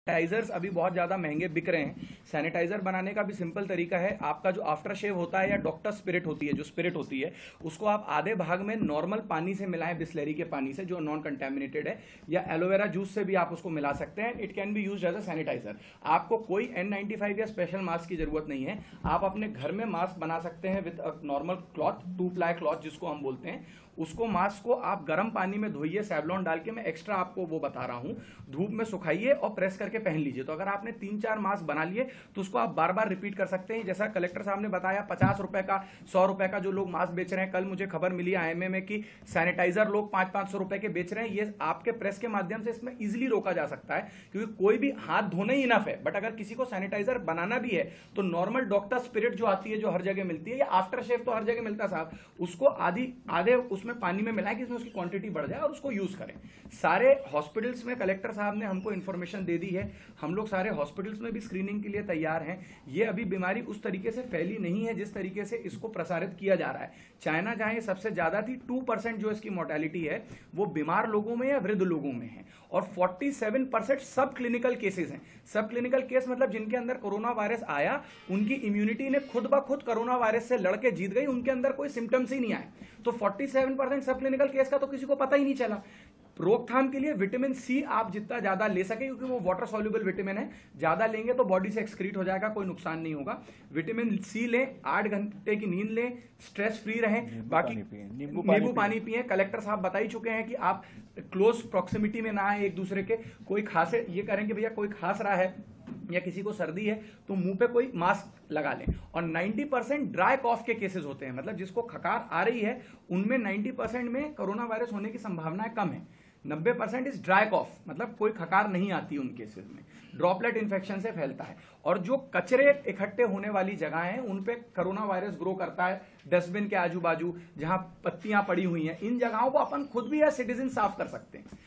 Sanitisers अभी बहुत ज़्यादा महंगे बिक रहे हैं। सैनिटाइजर बनाने का भी सिंपल तरीका है, आपका जो आफ्टर शेव होता है या डॉक्टर स्पिरिट होती है, जो स्पिरिट होती है, उसको आप आधे भाग में नॉर्मल पानी से मिलाएं, बिस्लेरी के पानी से जो नॉन कंटेमिनेटेड है, या एलोवेरा जूस से भी आप उसको मिला सकते हैं। It can be use as a sanitizer. आपको कोई N95 या स्पेशल मास्क की जरूरत नहीं है। आप अपने घर में मास्क बना सकते हैं with normal cloth, 2 ply cloth जिसको हम बोलते हैं। उसको मास्क को आप गर्म पानी में धोइए, सैवलॉन डाल के, मैं एक्स्ट्रा आपको वो बता रहा हूं, धूप में सुखाइए और प्रेस करके पहन लीजिए। तो अगर आपने 3-4 मास्क बना लिए तो उसको आप बार बार रिपीट कर सकते हैं। जैसा कलेक्टर साहब ने बताया, 50 रुपए का, 100 रुपए का जो लोग मास्क बेच रहे हैं, कल मुझे खबर मिली IMA में कि सैनिटाइजर लोग 500-500 रुपए के बेच रहे हैं। ये आपके प्रेस के माध्यम से इसमें इजिली रोका जा सकता है, क्योंकि कोई भी हाथ धोना ही इनफ है। बट अगर किसी को सैनिटाइजर बनाना भी है तो नॉर्मल डॉक्टर स्पिरिट जो आती है, जो हर जगह मिलती है, या आफ्टर शेव तो हर जगह मिलता है साहब, उसको आधे उसमें पानी में मिलाएं इसमें उसकी क्वांटिटी बढ़ जाए और उसको यूज करें। सारे हॉस्पिटल्स में कलेक्टर साहब ने हमको इंफॉर्मेशन दे दी है, हम लोग सारे हॉस्पिटल्स में भी स्क्रीनिंग के लिए तैयार हैं। ये अभी बीमारी उस तरीके से फैली नहीं है जिस तरीके से इसको प्रसारित किया जा रहा है। चाइना जहां ये सबसे ज्यादा थी, 2% जो इसकी मोर्टेलिटी है वो बीमार लोगों में या वृद्ध लोगों में है, और 47% सब क्लिनिकल केसेस हैं। सब क्लिनिकल केस मतलब जिनके अंदर कोरोना वायरस आया, उनकी इम्यूनिटी ने खुद ब खुद कोरोना वायरस से लड़के जीत गई, उनके अंदर कोई सिम्टम्स ही नहीं आए। तो 47% सब क्लिनिकल केस का तो किसी को पता ही नहीं चला। रोकथाम के लिए विटामिन सी आप जितना ज्यादा ले सके, क्योंकि वो वाटर सॉल्युबल विटामिन है, ज्यादा लेंगे तो बॉडी से एक्सक्रीट हो जाएगा, कोई नुकसान नहीं होगा। विटामिन सी लें, 8 घंटे की नींद लें, स्ट्रेस फ्री रहें, बाकी नींबू पानी पिए। कलेक्टर साहब बता ही चुके हैं कि आप क्लोज प्रॉक्सिमिटी में ना आए एक दूसरे के। कोई खांसे, ये करेंगे भैया कोई खांस रहा है या किसी को सर्दी है तो मुंह पे कोई मास्क लगा लें। और 90% ड्राई कॉफ के केसेस होते हैं, मतलब जिसको खकार आ रही है उनमें 90% में कोरोना वायरस होने की संभावनाएं कम है। 90% इज ड्राई कॉफ, मतलब कोई खकार नहीं आती उन केसेस में, ड्रॉपलेट इन्फेक्शन से फैलता है। और जो कचरे इकट्ठे होने वाली जगह हैं उन पे कोरोना वायरस ग्रो करता है, डस्टबिन के आजू बाजू जहां पत्तियां पड़ी हुई हैं, इन जगहों को अपन खुद भी एज सिटीजन साफ कर सकते हैं।